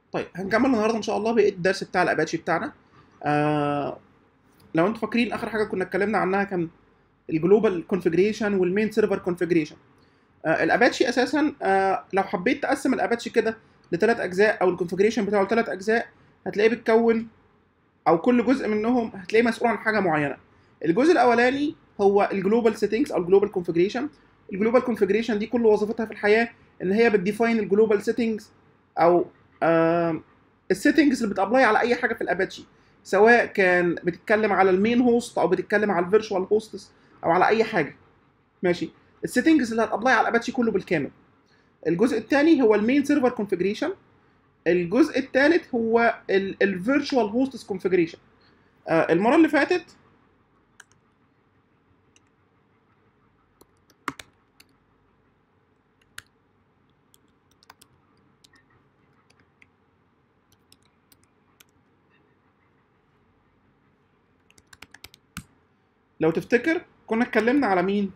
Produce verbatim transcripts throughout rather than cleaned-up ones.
طيب هنكمل النهارده ان شاء الله بقيه الدرس بتاع الاباتشي بتاعنا. آه لو انتوا فاكرين اخر حاجه كنا اتكلمنا عنها كان الجلوبال كونفيجريشن والمين سيرفر كونفيجريشن. آه الاباتشي اساسا، آه لو حبيت تقسم الاباتشي كده لثلاث اجزاء او الكونفيجريشن بتاعه لثلاث اجزاء، هتلاقيه بيتكون او كل جزء منهم هتلاقيه مسؤول عن حاجه معينه. الجزء الاولاني هو الجلوبال سيتنجز او الجلوبال كونفيجريشن. الجلوبال كونفيجريشن دي كل وظيفتها في الحياه ان هي بتديفاين الجلوبال سيتنجز او آه السيتنجز اللي بتابلاي على اي حاجه في الاباتشي، سواء كان بتتكلم على المين هوست او بتتكلم على الفيرتشوال هوستس او على اي حاجه. ماشي، السيتنجز اللي هتابلاي على الاباتشي كله بالكامل. الجزء الثاني هو المين سيرفر كونفيجريشن. الجزء الثالث هو الفيرتشوال هوستس كونفيجريشن. المره اللي فاتت لو تفتكر كنا اتكلمنا على مين؟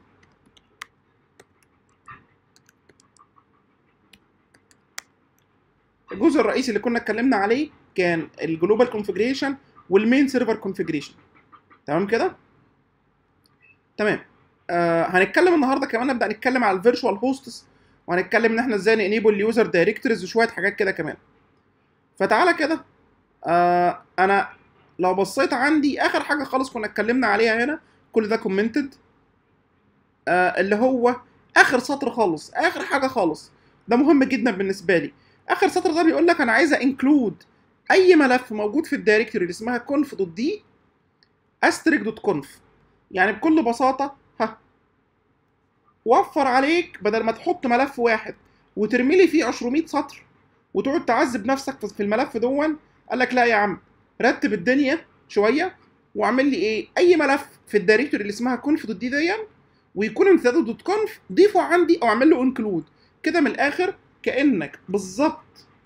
الجزء الرئيسي اللي كنا اتكلمنا عليه كان الجلوبال كونفيجريشن والمين سيرفر كونفيجريشن. تمام كده؟ تمام. آه هنتكلم النهارده كمان، نبدا نتكلم على الفيرتشوال هوستس، وهنتكلم ان احنا ازاي نانيبل اليوزر دايركتوريز وشويه حاجات كده كمان. فتعالى كده، آه انا لو بصيت عندي اخر حاجه خالص كنا اتكلمنا عليها هنا، كل ده كومنتد، آه اللي هو اخر سطر خالص، اخر حاجه خالص. ده مهم جدا بالنسبه لي. اخر سطر ده بيقول لك انا عايزه انكلود اي ملف موجود في الدايركتوري اللي اسمها conf دوت دي استريك دوت كونف. يعني بكل بساطه، ها، وفر عليك بدل ما تحط ملف واحد وترمي لي فيه عشرمية سطر وتقعد تعذب نفسك في الملف دون. قال لك لا يا عم، رتب الدنيا شويه واعمل لي ايه، اي ملف في الدايركتوري اللي اسمها conf دوت دي دي ويكون امتداده دوت كونف، ضيفه عندي او اعمل له انكلود. كده من الاخر كانك بالظبط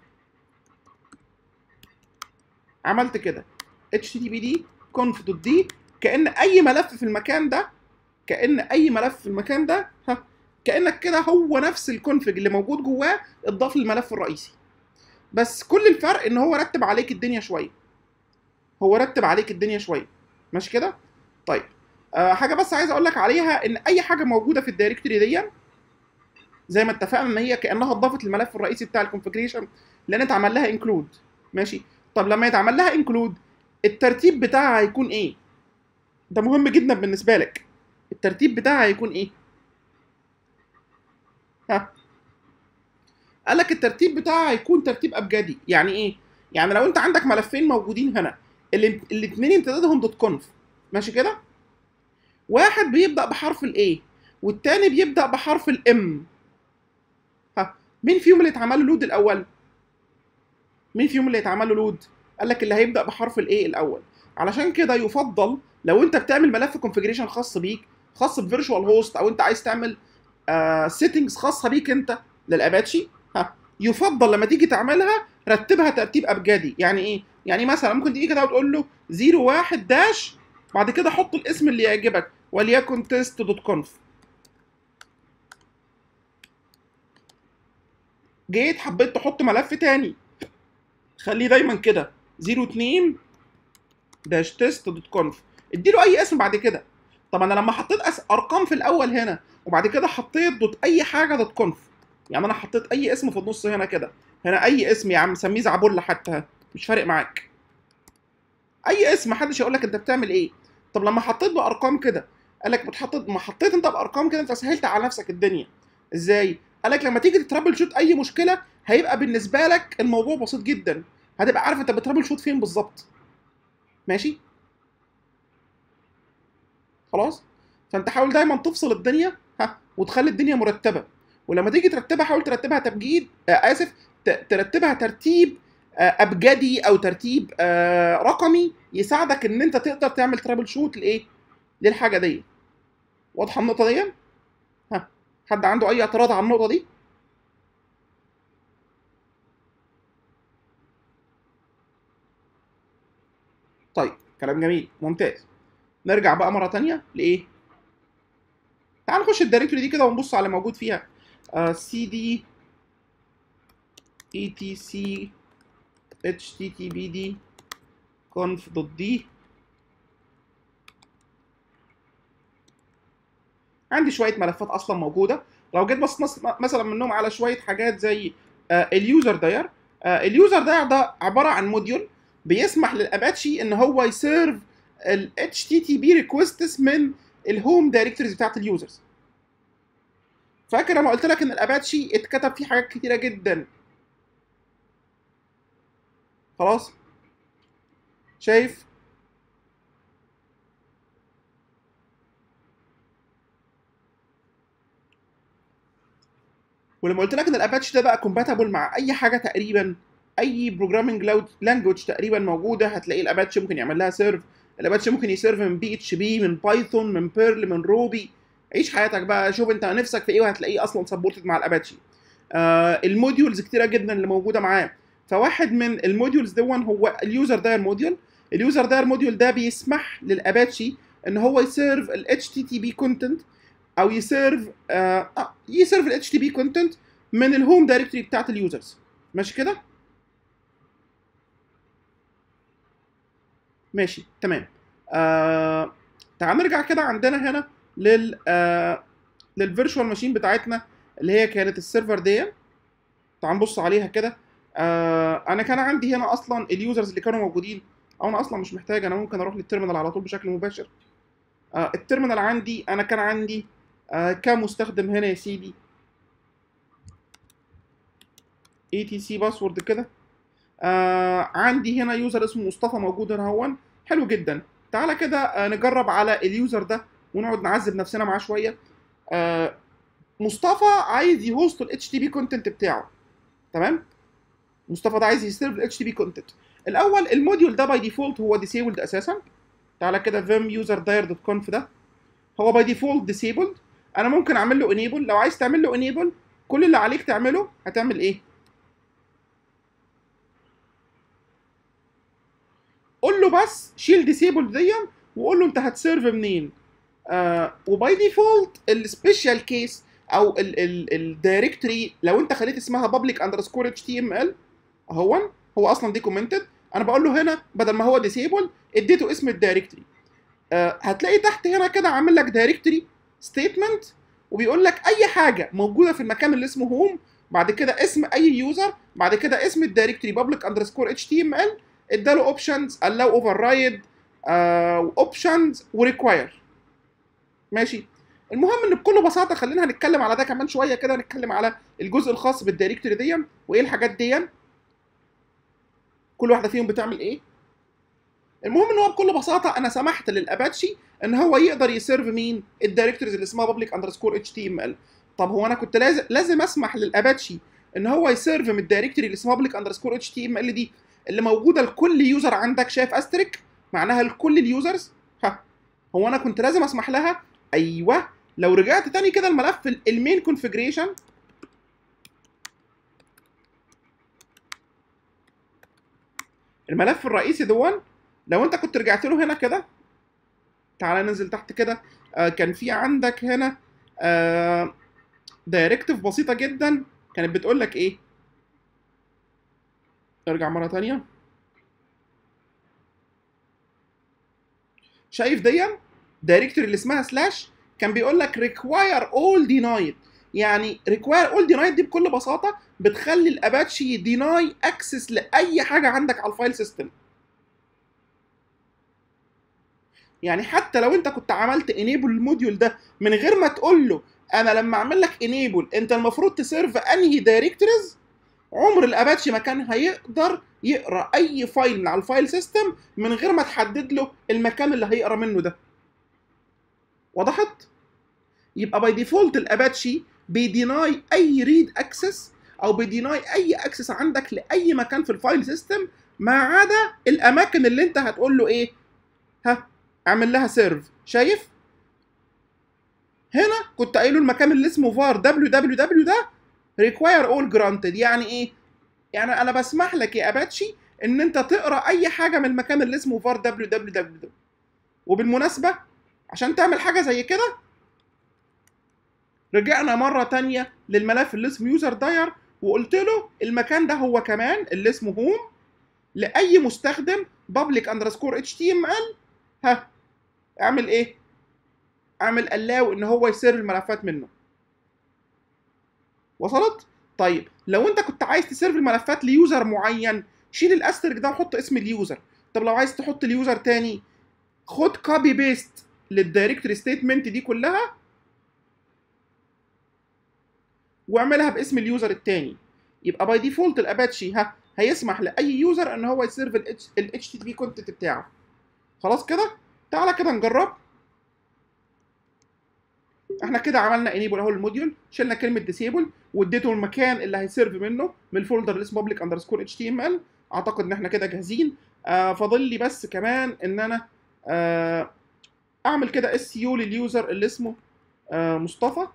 عملت كده اتش تي تي بي دي conf دوت دي، كان اي ملف في المكان ده، كان اي ملف في المكان ده، ها، كانك كده هو نفس الكونفج اللي موجود جواه اتضاف للملف الرئيسي. بس كل الفرق ان هو رتب عليك الدنيا شويه، هو رتب عليك الدنيا شويه. ماشي كده؟ طيب، آه حاجه بس عايز اقول لك عليها، ان اي حاجه موجوده في الدايركتوري دي زي ما اتفقنا ان هي كانها اتضافت للملف الرئيسي بتاع الكونفجريشن لان اتعمل لها انكلود. ماشي، طب لما يتعمل لها انكلود الترتيب بتاعها هيكون ايه؟ ده مهم جدا بالنسبه لك. الترتيب بتاعها هيكون ايه؟ ها، قال لك الترتيب بتاعها هيكون ترتيب ابجدي. يعني ايه؟ يعني لو انت عندك ملفين موجودين هنا، الاثنين امتدادهم دوت كونف، ماشي كده؟ واحد بيبدا بحرف الاي والتاني بيبدا بحرف الام. ها، مين فيهم اللي اتعمل له لود الاول؟ مين فيهم اللي اتعمل له لود؟ قال لك اللي هيبدا بحرف الاي الاول. علشان كده يفضل لو انت بتعمل ملف كونفيجريشن خاص بيك، خاص بفيرتشوال هوست، او انت عايز تعمل سيتنجز خاصه بيك انت للاباتشي، ها، يفضل لما تيجي تعملها رتبها ترتيب ابجدي. يعني ايه؟ يعني مثلا ممكن تيجي كده وتقول له صفر واحد داش، بعد كده حط الاسم اللي يعجبك وليكن تيست دوت كونف. جيت حبيت تحط ملف تاني، خليه دايما كده صفر اتنين داش تيست دوت كونف، اديله اي اسم بعد كده. طب انا لما حطيت أس... ارقام في الاول هنا وبعد كده حطيت دوت اي حاجه دوت كونف، يعني انا حطيت اي اسم في النص هنا كده، هنا اي اسم يا عم، سميه زعبله حتى، مش فارق معاك، اي اسم، محدش يقول لك انت بتعمل ايه. طب لما حطيت بارقام كده، قال لك بتحطط، ما حطيت انت بارقام كده انت سهلت على نفسك الدنيا. ازاي؟ قال لك لما تيجي تترابل شوت اي مشكله هيبقى بالنسبه لك الموضوع بسيط جدا، هتبقى عارف انت بترابل شوت فين بالظبط. ماشي؟ خلاص؟ فانت حاول دايما تفصل الدنيا، ها، وتخلي الدنيا مرتبه. ولما تيجي ترتبها حاول ترتبها تبجيد، آه اسف، ترتبها ترتيب آه ابجدي او ترتيب آه رقمي يساعدك ان انت تقدر تعمل ترابل شوت لايه؟ للحاجه دي. واضحه النقطه دي؟ ها، حد عنده اي اعتراض على النقطه دي؟ طيب، كلام جميل ممتاز. نرجع بقى مره ثانيه لايه؟ تعال نخش الدايركتوري دي كده ونبص على اللي موجود فيها. سي دي اي تي سي اتش تي تي بي دي conf دوت دي. عندي شويه ملفات اصلا موجوده. لو جيت بص مثلا منهم على شويه حاجات زي آه اليوزر داير. آه اليوزر داير ده عباره عن موديول بيسمح للاباتشي ان هو يسيرف ال اتش تي تي بي ريكويستس من الهوم دايركتوريز بتاعت اليوزرز. فاكر لما قلت لك ان الاباتشي اتكتب فيه حاجات كتيره جدا؟ خلاص شايف؟ ولما قلت لك ان الاباتشي ده بقى كومباتبل مع اي حاجه تقريبا، اي بروجرامنج لانجوج تقريبا موجوده هتلاقي الاباتشي ممكن يعمل لها سيرف. الاباتشي ممكن يسيرف من بي اتش بي، من بايثون، من بيرل، من روبي. عيش حياتك بقى، شوف انت نفسك في ايه وهتلاقيه اصلا سبورتد مع الاباتشي. آه الموديولز كتيره جدا اللي موجوده معاه. فواحد من الموديولز دون هو اليوزر داير موديول. اليوزر داير موديول ده بيسمح للاباتشي ان هو يسيرف ال اتش تي تي بي كونتنت، او يسيرف آه يسيرف ال اتش تي بي كونتنت من الهوم دايركتوري بتاعت اليوزرز. ماشي كده؟ ماشي تمام. آه تعال نرجع كده عندنا هنا لل آه للفيرتشوال ماشين بتاعتنا اللي هي كانت السيرفر دي. تعال نبص عليها كده. آه انا كان عندي هنا اصلا اليوزرز اللي كانوا موجودين، او انا اصلا مش محتاج، انا ممكن اروح للتيرمينال على طول بشكل مباشر. آه التيرمينال عندي انا كان عندي آه كام مستخدم هنا يا سيدي؟ اي تي سي باسورد كده. آه عندي هنا يوزر اسمه مصطفى موجود هنا هون. حلو جدا. تعالى كده آه نجرب على اليوزر ده ونقعد نعذب نفسنا معاه شويه. آه مصطفى عايز يهوست ال اتش تي بي كونتنت بتاعه. تمام؟ مصطفى ده عايز يسيرف ال اتش تي بي كونتنت. الاول الموديول ده باي ديفولت هو ديسيبلد اساسا. تعالى كده فيم يوزر داير دوت كونف ده هو باي ديفولت ديسيبلد. انا ممكن اعمل له انيبل. لو عايز تعمل له انيبل كل اللي عليك تعمله هتعمل ايه؟ قول له بس شيل ديسيبل دي وقول له انت هتسيرف منين. آه وباي ديفولت السبيشال كيس او الدايركتوري لو انت خليت اسمها public underscore html اهون هو اصلا دي كومنتد. انا بقول له هنا بدل ما هو ديسيبل اديته اسم الدايركتوري. آه هتلاقي تحت هنا كده عامل لك دايركتوري ستيتمنت وبيقول لك اي حاجه موجوده في المكان اللي اسمه هوم، بعد كده اسم اي يوزر، بعد كده اسم الدايركتوري public underscore html، اداله اوبشنز allow override اوبشنز وريكواير. ماشي. المهم ان بكل بساطه خلينا هنتكلم على ده كمان شويه كده، نتكلم على الجزء الخاص بالدايركتوري دي وايه الحاجات دي كل واحده فيهم بتعمل ايه. المهم ان هو بكل بساطه انا سمحت للاباتشي ان هو يقدر يسيرف مين؟ الدايركتوريز اللي اسمها public underscore html. طب هو انا كنت لازم لازم اسمح للاباتشي ان هو يسيرف من الدايركتوري اللي اسمها public underscore html دي اللي موجوده لكل يوزر عندك. شايف استريك معناها لكل اليوزرز؟ ها هو انا كنت لازم اسمح لها؟ ايوه. لو رجعت تاني كده الملف المين كونفيجريشن الملف الرئيسي دون لو انت كنت رجعت له هنا كده، تعالى ننزل تحت كده. آه كان في عندك هنا آه دايركتيف بسيطه جدا كانت بتقول لك ايه؟ ارجع مره ثانيه. شايف دي دايركتوري اللي اسمها سلاش كان بيقول لك require all denied. يعني require all denied دي بكل بساطه بتخلي الاباتشي ديناي اكسس لاي حاجه عندك على الفايل سيستم. يعني حتى لو انت كنت عملت انيبل الموديول ده من غير ما تقول له انا لما اعمل لك انيبل انت المفروض تسيرف انهي دايركتوريز، عمر الاباتشي ما كان هيقدر يقرا اي فايل من على الفايل سيستم من غير ما تحدد له المكان اللي هيقرا منه ده. وضحت؟ يبقى باي ديفولت الاباتشي بيديناي اي ريد اكسس او بيديناي اي اكسس عندك لاي مكان في الفايل سيستم ما عدا الاماكن اللي انت هتقول له ايه؟ ها اعمل لها سيرف. شايف؟ هنا كنت قايله المكان اللي اسمه var www ده require all granted. يعني ايه؟ يعني انا بسمح لك يا اباتشي ان انت تقرا اي حاجه من المكان اللي اسمه var www. وبالمناسبه عشان تعمل حاجه زي كده رجعنا مره تانية للملف اللي اسمه user dir وقلت له المكان ده هو كمان اللي اسمه home لاي مستخدم public underscore html، ها اعمل ايه؟ اعمل allow ان هو يسيرف الملفات منه. وصلت؟ طيب لو انت كنت عايز تسيرف الملفات ليوزر معين، شيل الاسترك ده وحط اسم اليوزر. طب لو عايز تحط اليوزر تاني، خد كوبي بيست للدايركتوري ستيتمنت دي كلها واعملها باسم اليوزر التاني. يبقى باي ديفولت الاباتشي ها هيسمح لاي يوزر ان هو يسيرف ال اتش تي تي بي كونتنت بتاعه. خلاص كده؟ تعالى كده نجرب. احنا كده عملنا انيبل اهو الموديول، شلنا كلمه ديسيبل واديته المكان اللي هيسيرف منه من الفولدر اللي اسمه public underscore اتش تي ام ال. اعتقد ان احنا كده جاهزين. آه فاضل لي بس كمان ان انا آه اعمل كده اس يو لليوزر اللي اسمه آه مصطفى.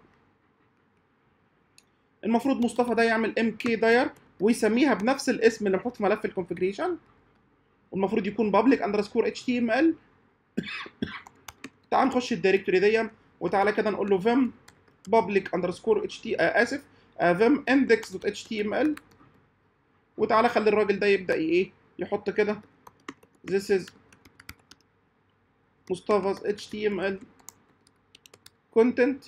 المفروض مصطفى ده يعمل ام كي داير ويسميها بنفس الاسم اللي محطوط في ملف الكونفجريشن، والمفروض يكون public underscore اتش تي ام ال. تعال نخش الدايركتوري دي وتعالى كده نقول له vim public underscore ht آه اسف آه vim index.html، وتعالى خلي الراجل ده يبدا ايه يحط كده this is مصطفى's اتش تي ام ال content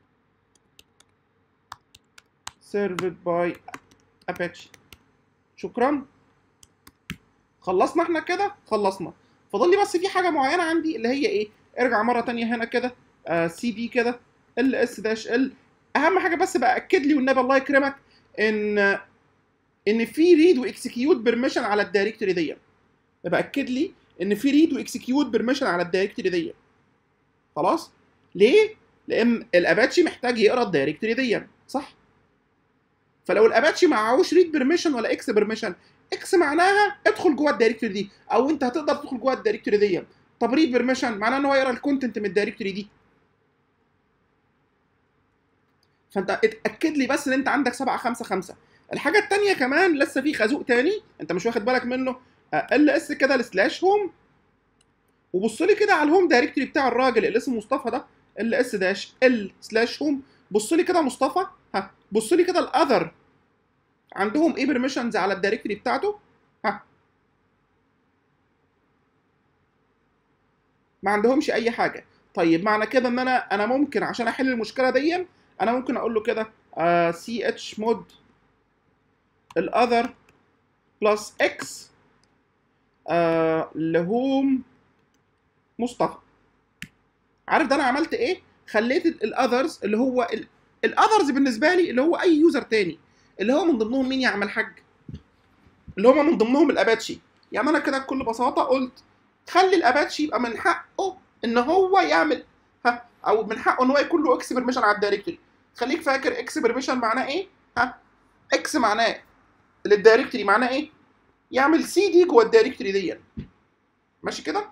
served by apache. شكرا. خلصنا احنا كده، خلصنا. فاضل لي بس في حاجه معينه عندي اللي هي ايه، ارجع مره تانية هنا كده سي دي كده ال اس داش ال. اهم حاجه بس بقى اكد لي والنبي الله يكرمك ان ان في ريد واكسكيوت بيرميشن على الدايركتوري دي. يبقى اكد لي ان في ريد واكسكيوت بيرميشن على الدايركتوري دي. خلاص؟ ليه؟ لان الاباتشي محتاج يقرا الدايركتوري دي، صح؟ فلو الاباتشي معهوش ريد بيرميشن ولا اكس بيرميشن، اكس معناها ادخل جوه الدايركتوري دي او انت هتقدر تدخل جوه الدايركتوري دي. طب ريد بيرميشن معناه ان هو يقرا الكونتنت من الدايركتوري دي. فانت اتاكد لي بس ان انت عندك سبعة خمسة خمسة. الحاجه الثانيه كمان لسه في خازوق تاني انت مش واخد بالك منه، ال اس كده السلاش هوم، وبص لي كده على الهوم دايركتوري بتاع الراجل اللي اسمه مصطفى ده ال اس داش ال سلاش هوم. بص لي كده مصطفى، ها بص لي كده الاذر عندهم ايه بيرميشنز على الدايركتوري بتاعته. ها ما عندهمش اي حاجه. طيب معنى كده ان انا انا ممكن عشان احل المشكله دي انا ممكن اقول له كده سي اتش مود الاذر بلس اكس لهوم مصطفى. عارف ده انا عملت ايه؟ خليت الاذرز اللي هو الاذرز بالنسبه لي اللي هو اي يوزر تاني، اللي هو من ضمنهم مين يا عم الحاج؟ اللي هم من ضمنهم الاباتشي. يعني انا كده بكل بساطه قلت خلي الاباتشي يبقى من حقه ان هو يعمل ها او من حقه ان هو يكون له اكس بيرميشن على الدايركتوري. خليك فاكر اكس بيرميشن معناه ايه؟ ها اكس معناه للدايركتوري معناه ايه؟ يعمل سي دي جوه الدايركتوري دي. ماشي كده؟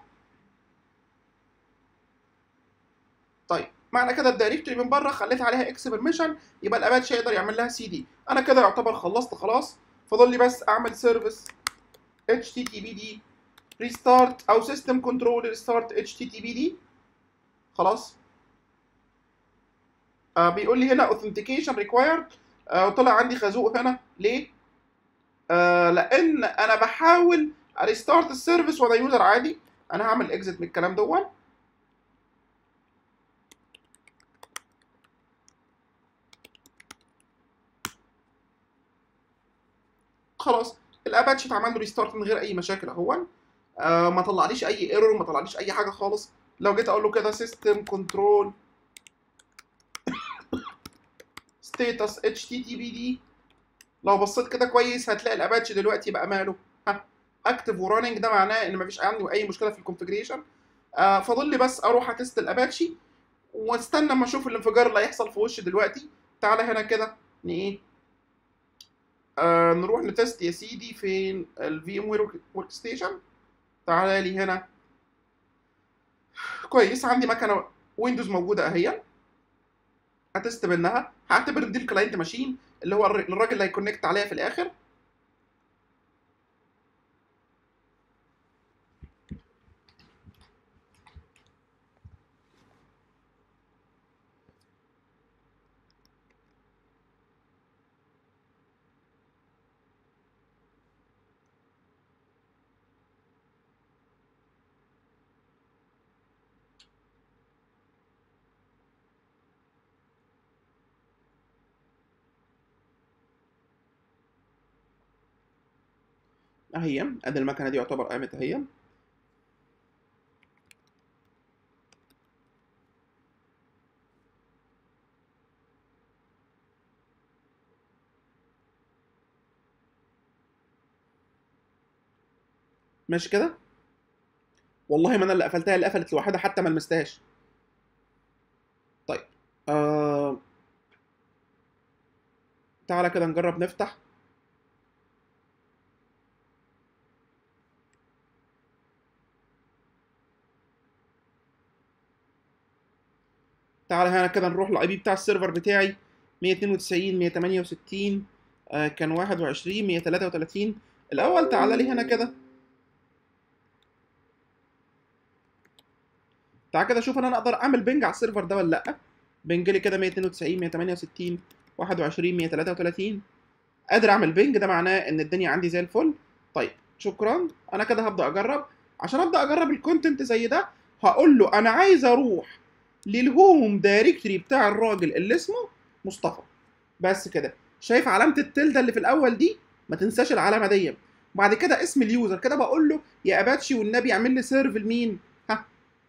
طيب معنى كده الدايركتوري من بره خليت عليها اكس بيرميشن، يبقى الاباتشي يقدر يعمل لها سي دي. انا كده يعتبر خلصت خلاص. فاضل لي بس اعمل سيرفيس اتش تي تي بي دي ريستارت او سيستم كنترول ريستارت اتش تي تي بي دي. خلاص. آه بيقول لي هنا اوثنتيكيشن ريكوايرد. آه وطلع عندي خازوق هنا ليه؟ آه لان انا بحاول ريستارت السيرفيس وانا يوزر عادي. انا هعمل اكزit من الكلام دون. خلاص الاباتشي اتعمل له ريستارت من غير اي مشاكل اهون. آه ما طلعليش اي ايرور، ما طلعليش اي حاجه خالص. لو جيت اقول له كده سيستم كنترول ستاتس اتش تي تي بي دي، لو بصيت كده كويس هتلاقي الاباتشي دلوقتي بقى ماله ها اكتف وراننج. ده معناه ان مفيش عندي اي مشكله في الكونفجريشن. آه فاضل لي بس اروح اتست الاباتشي واستنى اما اشوف الانفجار اللي هيحصل في وشي دلوقتي. تعالى هنا كده ايه آه نروح نتست يا سيدي فين الفي ام وير ورك ستيشن. تعالى لي هنا كويس، عندي مكنه ويندوز موجوده اهي. هتست منها، هعتبر دي الكلاينت ماشين اللي هو الراجل اللي هيكونكت عليها في الاخر. اهي ادي المكنه دي يعتبر قامت اهي. ماشي كده. والله ما انا اللي قفلتها، اللي قفلت لوحدها حتى ما لمستهاش. طيب آه... تعالى كده نجرب نفتح. تعالى هنا كده نروح للاي بي بتاع السيرفر بتاعي مية اتنين وتسعين مية تمانية وستين، آه كان واحد وعشرين مية تلاتة وتلاتين. الاول تعالى لي هنا كده، تعالى كده شوف انا اقدر اعمل بنج على السيرفر ده ولا لا. بنج لي كده مية اتنين وتسعين مية تمانية وستين واحد وعشرين مية تلاتة وتلاتين. قادر اعمل بنج، ده معناه ان الدنيا عندي زي الفل. طيب شكرا. انا كده هبدا اجرب. عشان ابدا اجرب الكونتنت زي ده هقول له انا عايز اروح للهوم دايركتوري بتاع الراجل اللي اسمه مصطفى. بس كده. شايف علامه التلده اللي في الاول دي؟ ما تنساش العلامه دي. بعد كده اسم اليوزر كده بقول له يا اباتشي والنبي اعمل لي سيرف لمين؟ ها،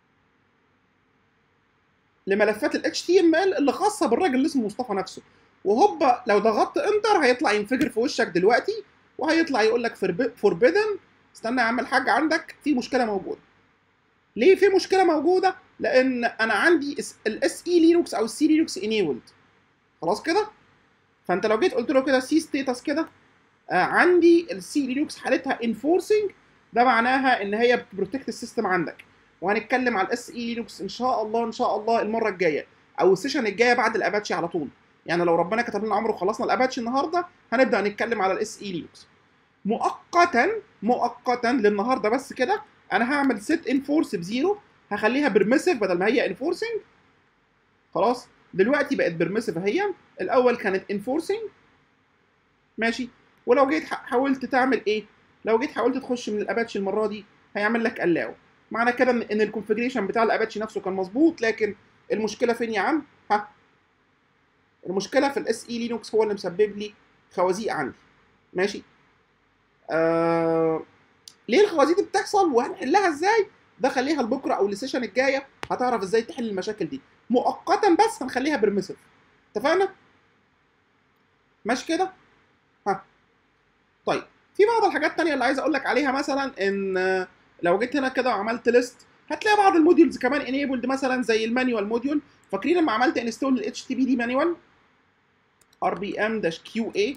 لملفات ال اتش تي ام ال اللي خاصه بالراجل اللي اسمه مصطفى نفسه. وهوبا لو ضغطت انتر هيطلع ينفجر في وشك دلوقتي، وهيطلع يقول لك فوربيدن. استنى يا عم الحاج، عندك في مشكله موجوده. ليه في مشكله موجوده؟ لان انا عندي الاس اي لينوكس او السي لينوكس انيبلد. خلاص كده. فانت لو جيت قلت له كده سي ستيتس كده، آه عندي السي لينوكس حالتها انفورسنج، ده معناها ان هي بتبروتكت السيستم عندك. وهنتكلم على الاس اي لينوكس ان شاء الله ان شاء الله المره الجايه، او السيشن الجايه بعد الاباتشي على طول. يعني لو ربنا كتب لنا عمره وخلصنا الاباتشي النهارده هنبدا نتكلم على الاس اي لينوكس. مؤقتا مؤقتا للنهارده بس كده انا هعمل سيت انفورس بزيرو، هخليها بيرميسيف بدل ما هي انفورسنج. خلاص دلوقتي بقت بيرميسيف اهي، الاول كانت انفورسنج. ماشي. ولو جيت حاولت تعمل ايه؟ لو جيت حاولت تخش من الاباتشي المره دي هيعمل لك الاو. معنى كده ان الكونفجريشن بتاع الاباتشي نفسه كان مظبوط، لكن المشكله فين يا عم؟ ها، المشكله في الاس اي لينوكس هو اللي مسبب لي خوازيق عندي. ماشي. آه... ليه الخوازيق دي بتحصل وهنحلها ازاي؟ ده خليها لبكره او السيشن الجايه، هتعرف ازاي تحل المشاكل دي. مؤقتا بس هنخليها بيرميسيف. اتفقنا؟ ماشي كده؟ ها. طيب في بعض الحاجات التانية اللي عايز اقول لك عليها، مثلا ان لو جيت هنا كده وعملت ليست هتلاقي بعض الموديولز كمان انيبلد، مثلا زي المانيوال موديول. فاكرين لما عملت انستول للاتش تي بي دي مانيوال ار بي ام كيو اي،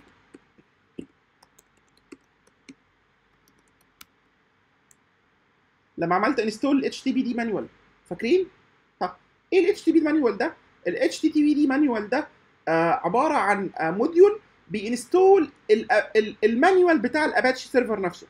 لما عملت انستول للاتش تي بي دي مانيوال فاكرين؟ ها، ايه الاتش تي بي دي مانيوال ده؟ الاتش تي بي دي مانيوال ده آه عباره عن آه موديول بينستول المانيوال بتاع الاباتشي سيرفر نفسه.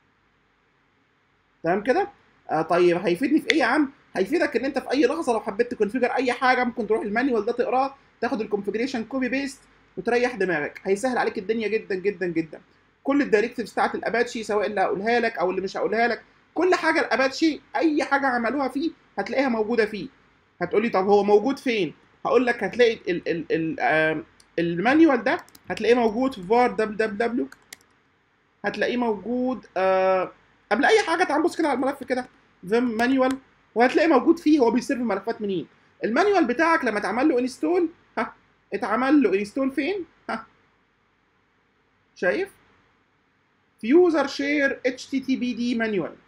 تمام كده؟ آه طيب هيفيدني في ايه يا عم؟ هيفيدك ان انت في اي لحظه لو حبيت تكونفيجر اي حاجه ممكن تروح المانيوال ده تقراه، تاخد الكونفيجريشن كوبي بيست وتريح دماغك. هيسهل عليك الدنيا جدا جدا جدا. كل الدايركتيفز بتاعت الاباتشي سواء اللي هقولها لك او اللي مش هقولها لك، كل حاجه الاباتشي اي حاجه عملوها فيه هتلاقيها موجوده فيه. هتقولي طب هو موجود فين؟ هقول لك هتلاقي ال ال ال آه المانيوال ده هتلاقيه موجود في فار دبليو دبليو دبليو، هتلاقيه موجود آه قبل اي حاجه. تعال بص كده على الملف كده فيم مانيوال، وهتلاقي موجود فيه هو بيسيرف ملفات منين. المانيوال بتاعك لما اتعمل له انستول، ها اتعمل له انستول فين؟ ها شايف؟ في يوزر شير اتش تي تي بي دي مانيوال.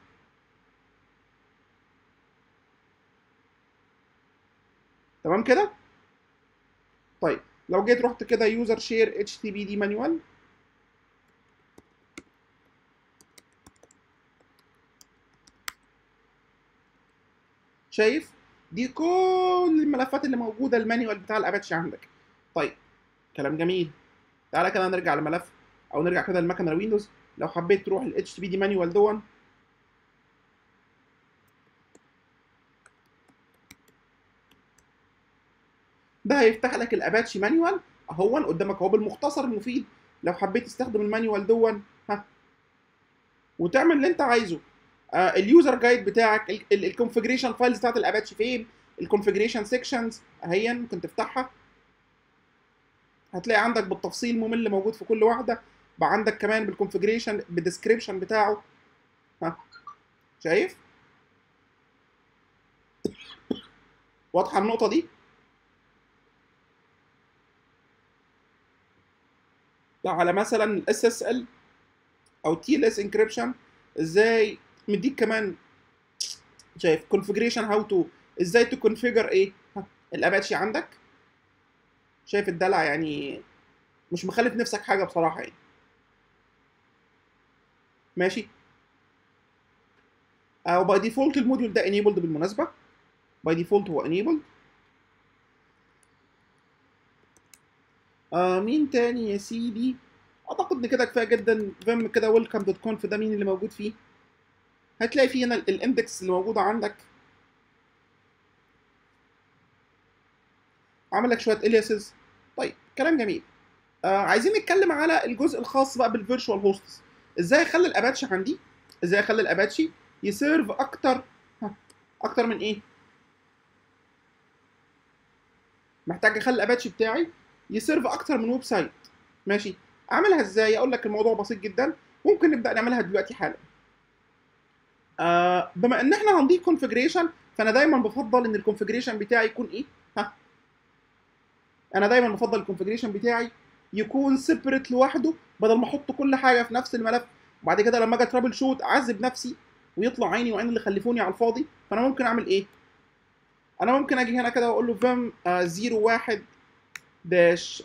تمام كده؟ طيب لو جيت رحت كده يوزر شير اتش تي بي دي مانيوال، شايف؟ دي كل الملفات اللي موجوده المانيوال بتاع الاباتشي عندك. طيب كلام جميل. تعالى كده نرجع لملف او نرجع كده للمكنه الويندوز. لو حبيت تروح ال اتش تي بي دي مانيوال دون، ده هيفتح لك الاباتشي مانيوال اهون قدامك اهو بالمختصر المفيد. لو حبيت تستخدم المانيوال دون، ها، وتعمل اللي انت عايزه. آه اليوزر جايد بتاعك، الكونفجريشن فايلز بتاعت الاباتشي فين، الكونفجريشن سيكشنز اهي ممكن تفتحها، هتلاقي عندك بالتفصيل ممل موجود في كل واحده. بقى عندك كمان بالكونفجريشن بالديسكريبشن بتاعه. ها شايف؟ واضحه النقطه دي؟ على مثلا الاس اس ال او تي ال اس انكريبشن ازاي مديك كمان، شايف كونفجريشن هاو تو ازاي تكونفيجر ايه الاباتشي عندك. شايف الدلع يعني مش مخلف نفسك حاجه بصراحه يعني. ماشي. او باي ديفولت الموديول ده انيبلد بالمناسبه، باي ديفولت هو انيبلد. آه مين تاني يا سيدي؟ اعتقد ان كده كفايه جدا. فيم كده ويلكم دوت كونف ده مين اللي موجود فيه؟ هتلاقي فيه هنا الاندكس اللي موجوده عندك، عامل لك شويه الياسز. طيب كلام جميل. آه عايزين نتكلم على الجزء الخاص بقى بالفيرتشوال هوستس. ازاي اخلي الاباتشي عندي، ازاي اخلي الاباتشي يسيرف اكتر، ها اكتر من ايه؟ محتاج اخلي الاباتشي بتاعي يسيرف اكتر من ويب سايت. ماشي. اعملها ازاي؟ اقول لك الموضوع بسيط جدا، ممكن نبدا نعملها دلوقتي حالا. آه بما ان احنا هنضيف كونفجريشن، فانا دايما بفضل ان الكونفجريشن بتاعي يكون ايه؟ ها انا دايما بفضل الكونفجريشن بتاعي يكون سيبريت لوحده، بدل ما احط كل حاجه في نفس الملف وبعد كده لما اجي ترابل شوت اعذب نفسي ويطلع عيني وعين اللي خلفوني على الفاضي. فانا ممكن اعمل ايه؟ انا ممكن اجي هنا كده واقول له فيم صفر واحد داش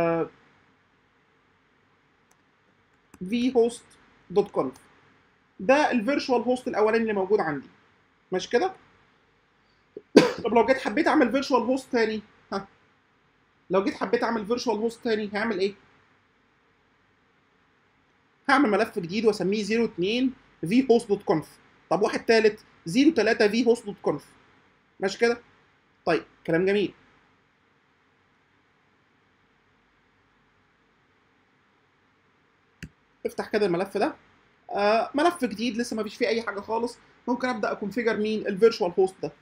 في هوست دوت كونف. ده الفيرتشوال هوست الاولاني اللي موجود عندي. ماشي كده؟ طب لو جيت حبيت اعمل فيرتشوال هوست تاني، ها لو جيت حبيت اعمل فيرتشوال هوست تاني هعمل ايه؟ هعمل ملف جديد واسميه صفر اتنين في هوست دوت كونف. طب واحد تالت صفر تلاتة في هوست دوت كونف. ماشي كده؟ طيب كلام جميل. افتح كده الملف ده. آه ملف جديد لسه ما فيش فيه اي حاجه خالص. ممكن ابدا اكونفيجر مين؟ الفيرتشوال هوست ده.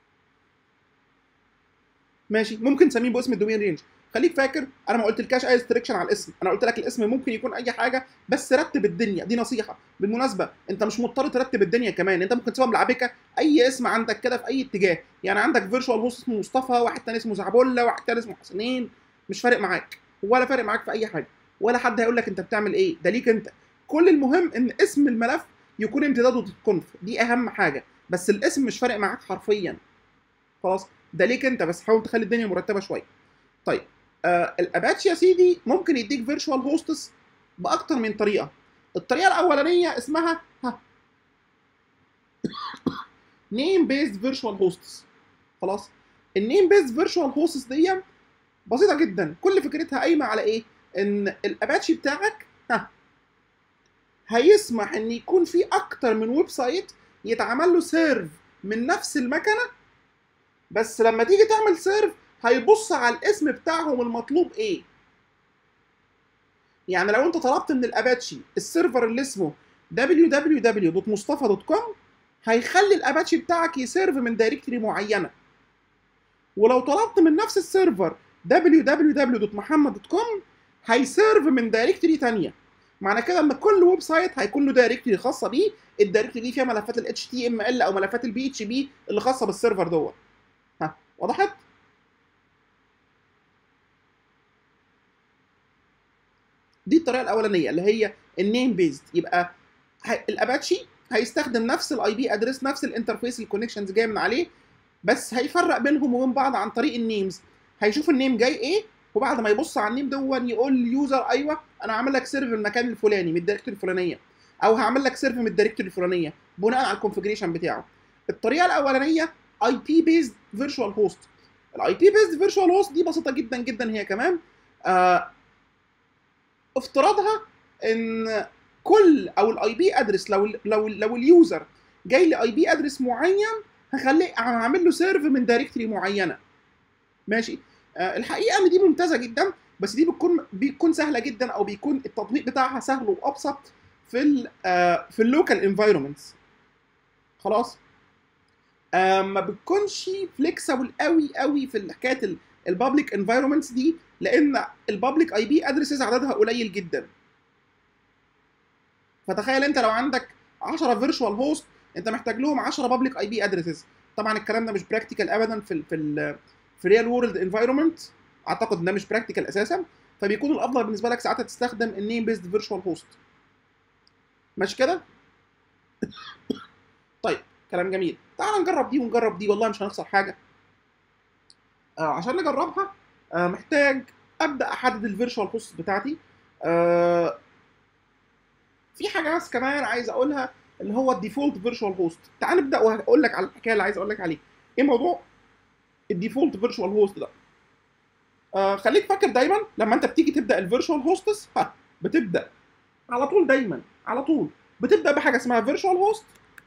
ماشي. ممكن تسميه باسم الدومين رينج. خليك فاكر انا ما قلتلكاش اي ريستريكشن على الاسم، انا قلت لك الاسم ممكن يكون اي حاجه، بس رتب الدنيا. دي نصيحه بالمناسبه، انت مش مضطر ترتب الدنيا كمان، انت ممكن تسيبها ملعبكه اي اسم عندك كده في اي اتجاه. يعني عندك فيرتشوال هوست اسمه مصطفى، واحد تاني اسمه زعبله، واحد تاني اسمه حسنين، مش فارق معاك ولا فارق معاك في اي حاجه، ولا حد هيقول لك انت بتعمل ايه، ده ليك انت. كل المهم ان اسم الملف يكون امتداده دوت كونف، دي اهم حاجه، بس الاسم مش فارق معاك حرفيا. خلاص ده ليك انت، بس حاول تخلي الدنيا مرتبه شويه. طيب آه الاباتشي يا سيدي ممكن يديك فيرتشوال هوستس باكتر من طريقه. الطريقه الاولانيه اسمها ها نيم بيزد فيرتشوال هوستس. خلاص النيم بيزد فيرتشوال هوستس دي بسيطه جدا، كل فكرتها قايمه على ايه؟ ان الاباتشي بتاعك ها هيسمح ان يكون في اكتر من ويب سايت يتعمل له سيرف من نفس المكنه، بس لما تيجي تعمل سيرف هيبص على الاسم بتاعهم المطلوب ايه. يعني لو انت طلبت من الاباتشي السيرفر اللي اسمه دبليو دبليو دبليو دوت مصطفى دوت كوم، هيخلي الاباتشي بتاعك يسيرف من دايركتري معينه. ولو طلبت من نفس السيرفر دبليو دبليو دبليو دوت محمد دوت كوم، هيسيرف من دايركتري ثانيه. معنى كده ان كل ويب سايت هيكون له دايركتري خاصه بيه، الدايركتري دي فيها ملفات ال اتش تي ام ال او ملفات البي اتش بي اللي خاصه بالسيرفر دوت. ها وضحت؟ دي الطريقه الاولانيه اللي هي النيم بيزد. يبقى الاباتشي هيستخدم نفس الاي بي ادرس، نفس الانترفيس الكونكشنز جايه من عليه، بس هيفرق بينهم وبين بعض عن طريق النيمز. هيشوف النيم جاي ايه، وبعد ما يبص على النيم دون يقول لليوزر ايوه انا هعمل لك سيرف من المكان الفلاني من الدايركتوري الفلانيه، او هعمل لك سيرف من الدايركتوري الفلانيه بناء على الكونفجريشن بتاعه. الطريقه الاولانيه اي بي بيزد فيرتشوال هوست. الاي بي بيزد فيرتشوال هوست دي بسيطه جدا جدا هي كمان. آه افتراضها ان كل او الاي بي ادرس، لو لو لو اليوزر جاي لي اي بي ادرس معين هخليه هعمل له سيرف من دايركتري معينه. ماشي. آه الحقيقه ان دي ممتازه جدا، بس دي بتكون بيكون سهله جدا، او بيكون التطبيق بتاعها سهل وابسط في ال آه في اللوكال انفايرمنتس. خلاص آه ما بتكونش فليكسبل قوي قوي في حكايه البابليك انفايرمنتس دي، لان البابليك اي بي ادرسز عددها قليل جدا. فتخيل انت لو عندك عشرة فيرتشوال هوست، انت محتاج لهم عشرة بابليك اي بي ادريسز. طبعا الكلام ده مش براكتيكال ابدا في ال في ال في ريال وورلد انفايرمنت، اعتقد ان ده مش براكتيكال اساسا. فبيكون الافضل بالنسبه لك ساعتها تستخدم النيم بيزد فيرتشوال هوست. ماشي كده؟ طيب كلام جميل. تعال نجرب دي ونجرب دي، والله مش هنخسر حاجه. آه عشان نجربها آه محتاج ابدا احدد الفيرتشوال هوست بتاعتي. آه في حاجه بس كمان عايز اقولها، اللي هو الديفولت فيرتشوال هوست. تعال نبدا وهقول لك على الحكايه اللي عايز اقول لك عليه. ايه موضوع الديفولت فيرتشوال هوست ده؟ آه خليك فاكر دايما لما انت بتيجي تبدا الفيرتشوال هوستس، ها بتبدا على طول، دايما على طول بتبدا بحاجه اسمها فيرتشوال هوست.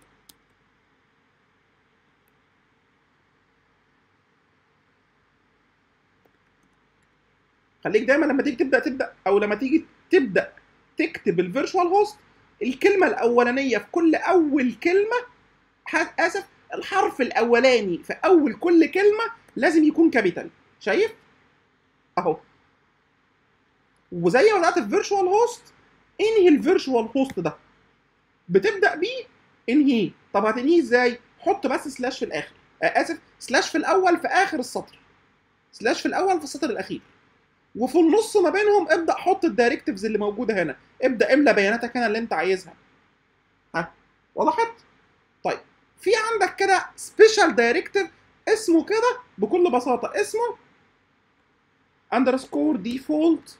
خليك دايما لما تيجي تبدا تبدا او لما تيجي تبدا تكتب الفيرتشوال هوست، الكلمه الاولانيه في كل اول كلمه، اسف، الحرف الاولاني في اول كل كلمه لازم يكون كابيتال. شايف اهو؟ وزي ما بدات الفيرتشوال هوست، انهي الفيرتشوال هوست ده بتبدا بيه انهي. طب هتنهيه ازاي؟ حط بس سلاش في الاخر، آه اسف، سلاش في الاول في اخر السطر، سلاش في الاول في السطر الاخير، وفي النص ما بينهم ابدا حط الدايركتيفز اللي موجوده هنا، ابدا املى بياناتك هنا اللي انت عايزها. ها وضحت؟ طيب في عندك كده سبيشال دايركتيف اسمه كده بكل بساطه، اسمه اندرسكور ديفولت